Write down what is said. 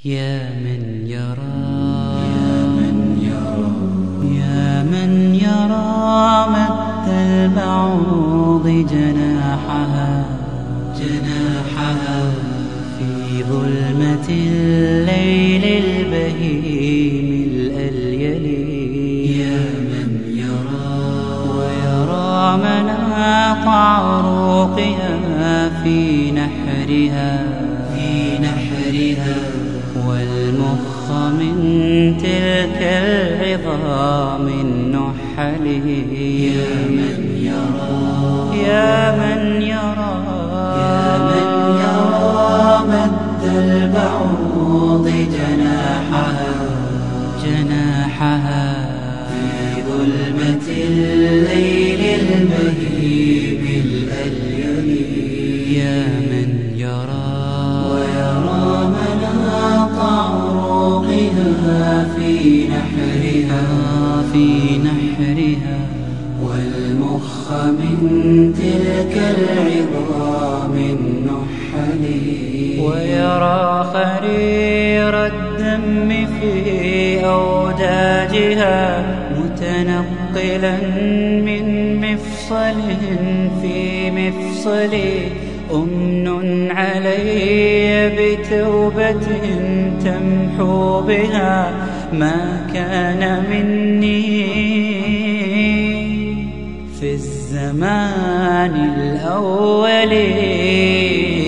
يا من يرى يا من يرى مد البعوض جناحها في ظلمة الليل البهيم الأليل. يا من يرى ويرى مناط عروقها في نحرها والمخ من تلك العظام النحل. يا من يرى مد البعوض جناحها في ظلمة الليل البهيم الأليل. يا من يرى ويرى مناط عروقها في نحرها والمخ من تلك العظام النحل. ويرى خرير الدم في أوداجها متنقلا من مفصل في مفصل. أمن علي بتوبة تمحو بها ما كان مني في الزمان الأول.